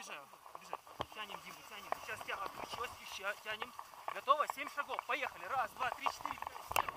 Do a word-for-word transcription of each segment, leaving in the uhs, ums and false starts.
Побежали, побежали. Тянем, Диму, тянем. Сейчас тяга включилась, еще тянем. Готово? Семь шагов. Поехали. Раз, два, три, четыре, пять.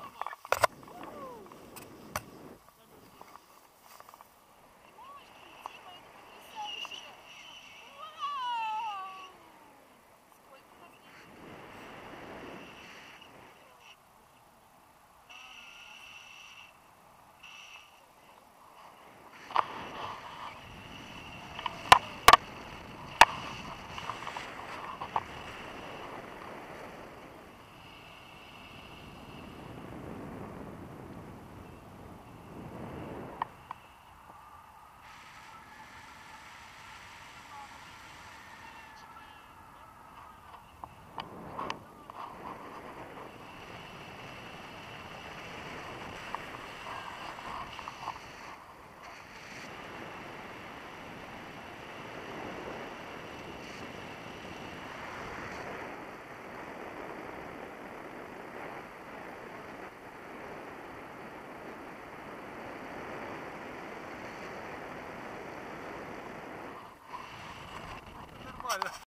Нормально.